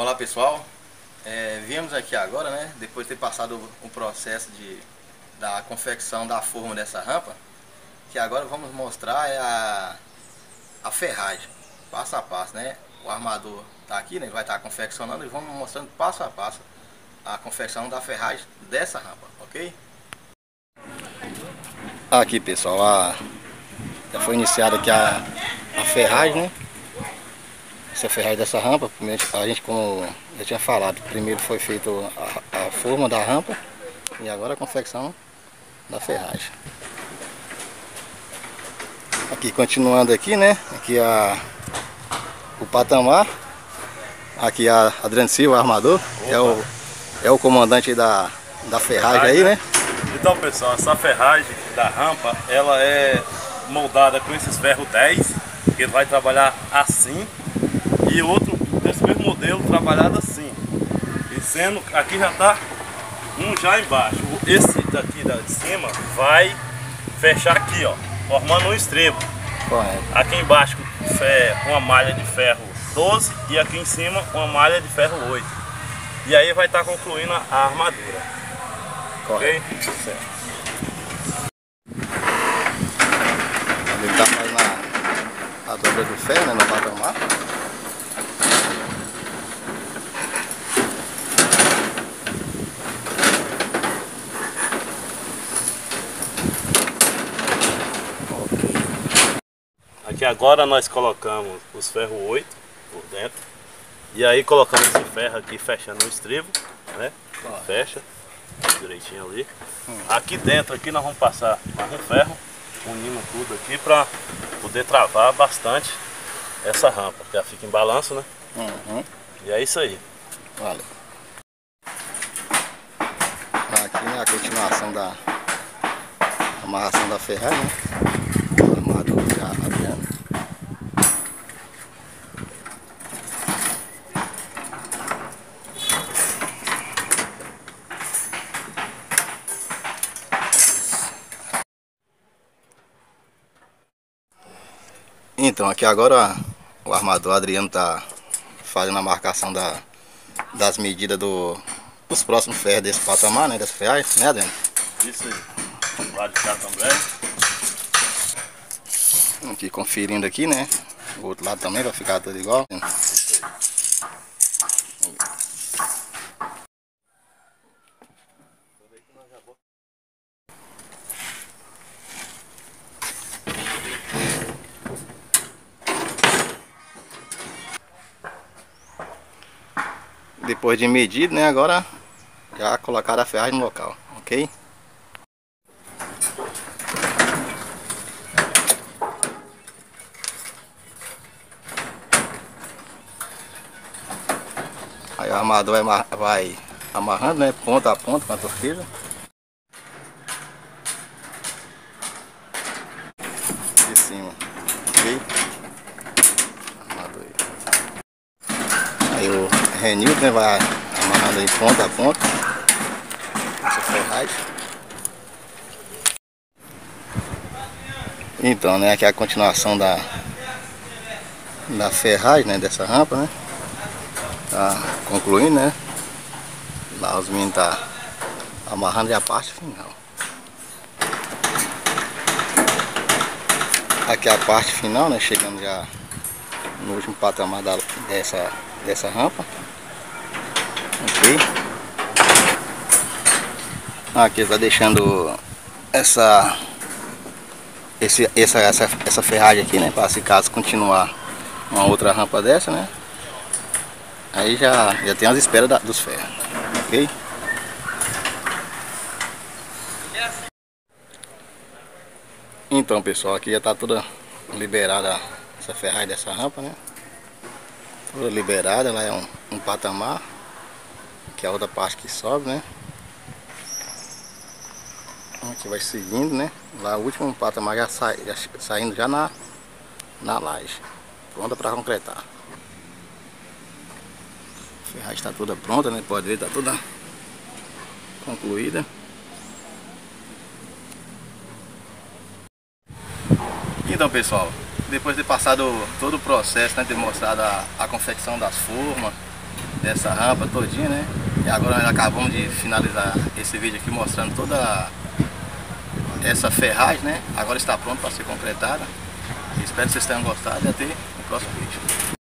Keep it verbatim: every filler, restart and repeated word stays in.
Olá pessoal, é, viemos aqui agora, né, depois de ter passado o processo de, da confecção da forma dessa rampa, que agora vamos mostrar é a, a ferragem, passo a passo, né? O armador está aqui, né, ele vai estar confeccionando e vamos mostrando passo a passo a confecção da ferragem dessa rampa, ok? Aqui pessoal, a, já foi iniciada aqui a, a ferragem, né? Essa ferragem dessa rampa, primeiro, a gente, como eu tinha falado, primeiro foi feita a, a forma da rampa e agora a confecção da ferragem. Aqui continuando aqui, né? Aqui a o patamar. Aqui a Adriano Silva, armador, é o, é o comandante da, da ferragem aí, né? Então pessoal, essa ferragem da rampa, ela é moldada com esses ferros dez, que ele vai trabalhar assim, e outro desse mesmo modelo trabalhado assim. E sendo, aqui já está um já embaixo. Esse daqui de cima vai fechar aqui, ó, formando um estribo. Correto. Aqui embaixo uma malha de ferro doze e aqui em cima uma malha de ferro oito. E aí vai estar concluindo a armadura. Correto. Ok? Certo. Ele está fazendo a, a dobra do ferro, né, no patamar. Aqui agora nós colocamos os ferros oito por dentro. E aí colocamos esse ferro aqui fechando o estribo, né? Claro. Fecha direitinho ali. Hum. Aqui dentro aqui nós vamos passar mais um ferro, unindo tudo aqui para poder travar bastante essa rampa, que ela fica em balanço, né? Uhum. E é isso aí. Valeu. Aqui, né, a continuação da amarração da ferragem, né? Armador já Adriano. Então aqui agora o armador Adriano tá fazendo a marcação da, das medidas do, dos próximos ferros desse patamar, né, dessa ferragem, né Adriano? Isso aí. Lá de cá também. Aqui conferindo aqui, né? O outro lado também vai ficar tudo igual. Depois de medido, né? Agora já colocaram a ferragem no local, ok? Aí o armador vai, vai amarrando, né? Ponta a ponta com a torqueira. De cima, ok? Armador aí. Aí o Renildo, né? Vai amarrando aí ponta a ponta. Essa ferragem. Então, né? Aqui é a continuação da, da ferragem, né? Dessa rampa, né? Tá concluindo, né? Lá os meninos tá amarrando já a parte final. Aqui é a parte final, né? Chegando já no último patamar da, dessa, dessa rampa. Ok. Aqui está deixando essa, esse, essa, essa, essa ferragem aqui, né? Para se caso continuar uma outra rampa dessa, né? Aí já, já tem as esperas da, dos ferros, ok? Então pessoal, aqui já está toda liberada essa ferragem dessa rampa, né? Toda liberada, ela é um, um patamar, que é a outra parte que sobe, né? Aqui vai seguindo, né? Lá o último patamar já, sai, já saindo já na, na laje, pronta para concretar. A ferragem está toda pronta, né? Pode ver, está toda concluída. Então pessoal, depois de passado todo o processo, né, ter mostrado a, a confecção das formas, dessa rampa todinha, né? E agora nós acabamos de finalizar esse vídeo aqui mostrando toda essa ferragem, né? Agora está pronto para ser concretada. Espero que vocês tenham gostado e até o próximo vídeo.